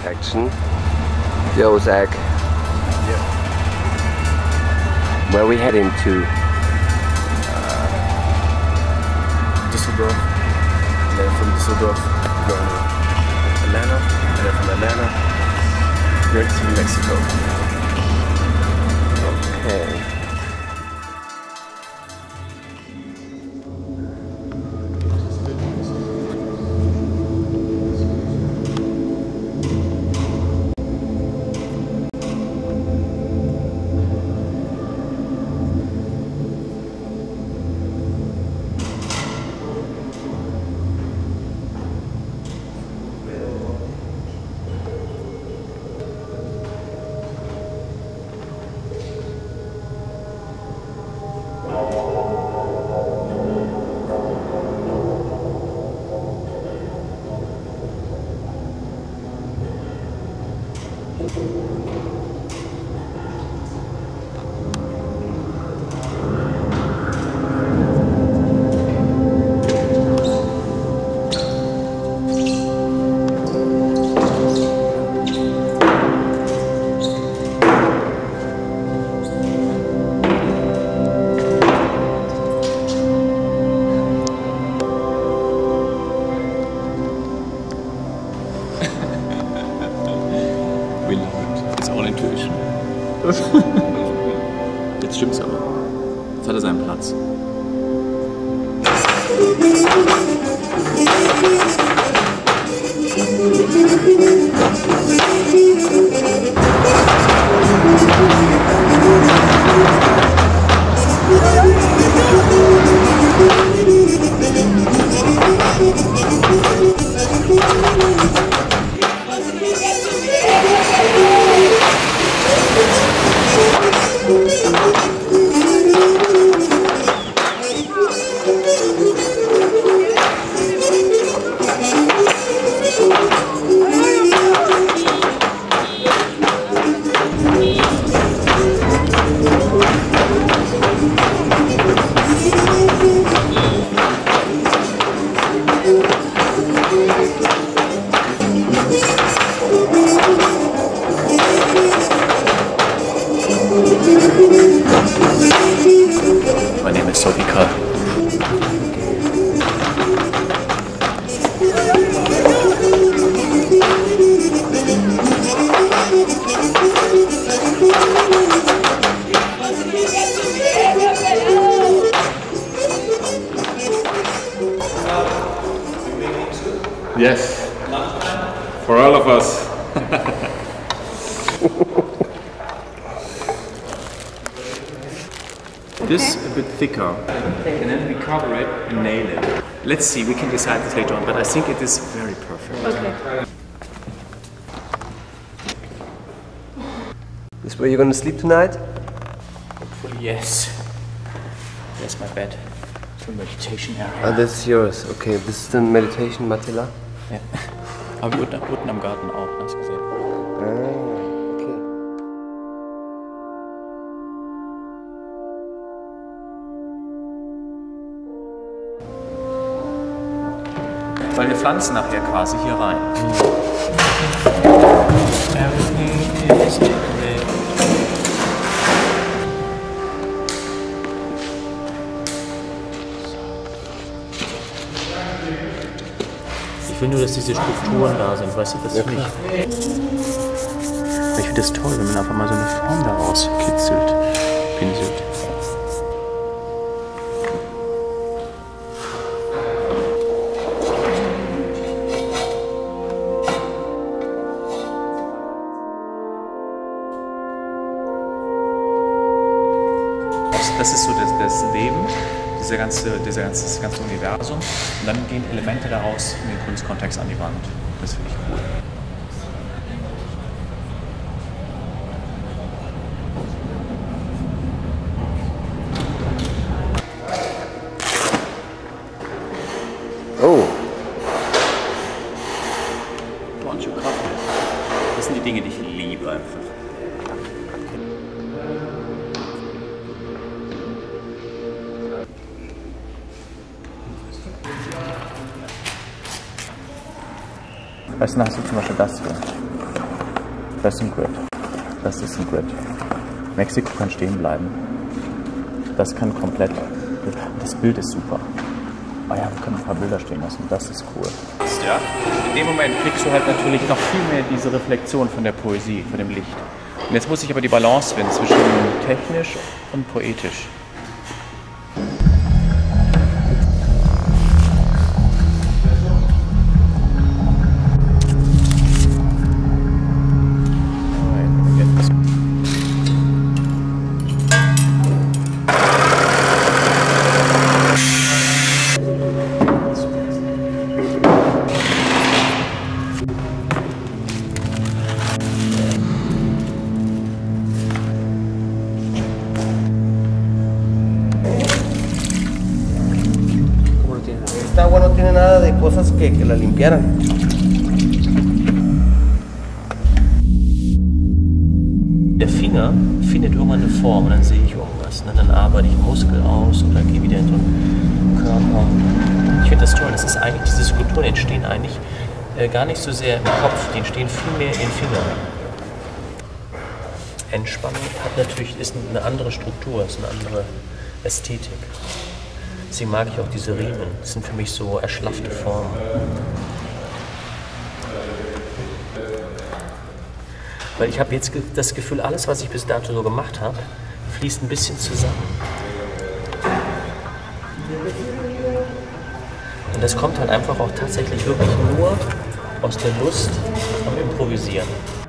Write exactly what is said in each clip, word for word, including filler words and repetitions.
action. Yo, Zach. Yeah. Where are we heading to? Uh, Düsseldorf. And then from Düsseldorf, we're going to Atlanta. And then from Atlanta, we're to Mexico. Okay. We love it. It's all intuition. Jetzt stimmt's aber. Jetzt hat er seinen Platz. My name is Sophie Karl. Yes, for all of us. This a bit thicker, and then we cover it and nail it. Let's see, we can decide this later on, but I think it is very perfect. Okay. This where you're gonna sleep tonight? Hopefully, yes. There's my bed. It's a meditation area. Ah, that's yours. Okay, this is the meditation Matilla. Ja. Aber unten, unten am Garten auch, hast du gesehen. Ah, okay. Weil wir pflanzen nachher quasi hier rein. Everything is great. Ich will nur, dass diese Strukturen da sind, weißt du, das ja, nicht. Ich finde das toll, wenn man einfach mal so eine Form daraus kitzelt, pinselt. Das ist so das, das Leben, dieser ganze, dieser ganze, das ganze Universum. Und dann gehen Elemente daraus in den Kunstkontext an die Wand. Das finde ich cool. Oh. Poncho Kraft. Das sind die Dinge, die ich liebe einfach. Weißt du, hast du zum Beispiel das hier. Das ist ein Grid. Das ist ein Grid. Mexiko kann stehen bleiben. Das kann komplett. Das Bild ist super. Oh ja, wir können ein paar Bilder stehen lassen. Das ist cool. Ja, in dem Moment kriegst du halt natürlich noch viel mehr diese Reflexion von der Poesie, von dem Licht. Und jetzt muss ich aber die Balance finden zwischen technisch und poetisch. Esta agua no tiene nada de cosas que, que la limpiaran. Der Finger findet irgendwann eine Form und dann sehe ich irgendwas. Ne? Dann arbeite ich einen Muskel aus und dann gehe ich wieder in so einen Körper. Ich finde das toll. Das ist eigentlich, diese Skulpturen entstehen eigentlich äh, gar nicht so sehr im Kopf, die entstehen viel mehr in Fingern. Entspannung hat natürlich, ist eine andere Struktur, ist eine andere Ästhetik. Deswegen mag ich auch diese Riemen. Das sind für mich so erschlaffte Formen. Weil ich habe jetzt das Gefühl, alles, was ich bis dato so gemacht habe, fließt ein bisschen zusammen. Und das kommt halt einfach auch tatsächlich wirklich nur aus der Lust am Improvisieren.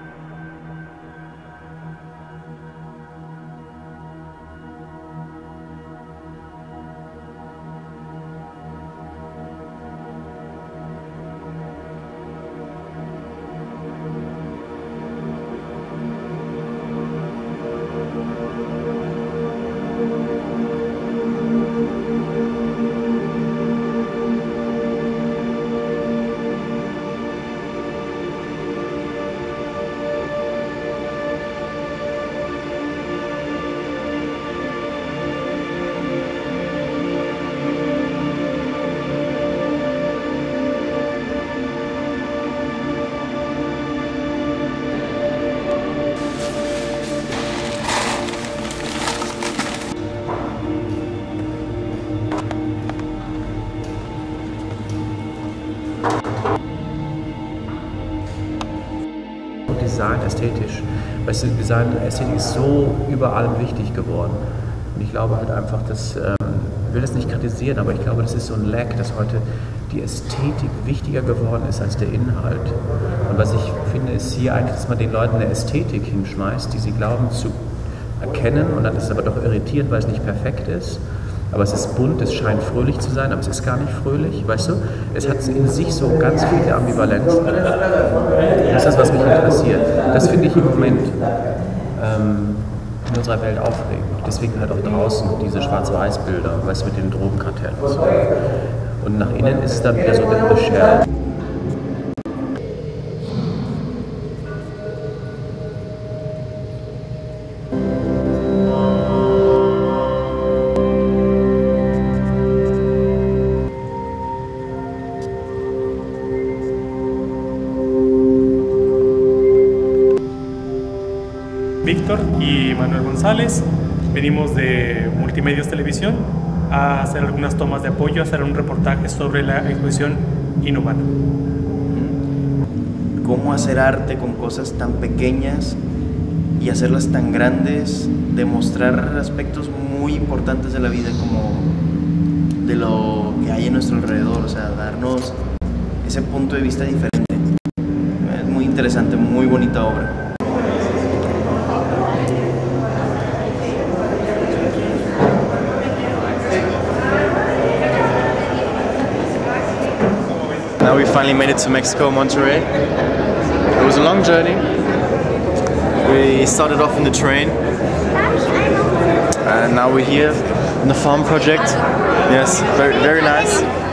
Design ästhetisch. Weißt du, Design Ästhetik ist so überall wichtig geworden. Und ich glaube halt einfach, dass, ähm, ich will das nicht kritisieren, aber ich glaube, das ist so ein Lack, dass heute die Ästhetik wichtiger geworden ist als der Inhalt. Und was ich finde, ist hier eigentlich, dass man den Leuten eine Ästhetik hinschmeißt, die sie glauben zu erkennen, und dann ist es aber doch irritierend, weil es nicht perfekt ist. Aber es ist bunt, es scheint fröhlich zu sein, aber es ist gar nicht fröhlich, weißt du? Es hat in sich so ganz viele Ambivalenzen. Das ist das, was mich interessiert. Das finde ich im Moment ähm, in unserer Welt aufregend. Deswegen halt auch draußen diese Schwarz-Weiß-Bilder, weißt du, mit den Drogenkartellen und so. Und nach innen ist es dann wieder so der Shell. Víctor y Manuel González, venimos de Multimedios Televisión a hacer algunas tomas de apoyo, a hacer un reportaje sobre la exposición Inhumano. Cómo hacer arte con cosas tan pequeñas y hacerlas tan grandes, demostrar aspectos muy importantes de la vida como de lo que hay en nuestro alrededor, o sea, darnos ese punto de vista diferente. Es muy interesante, muy bonita obra. Now we finally made it to Mexico, Monterrey. It was a long journey. We started off in the train, and now we're here in the farm project. Yes, very, very nice.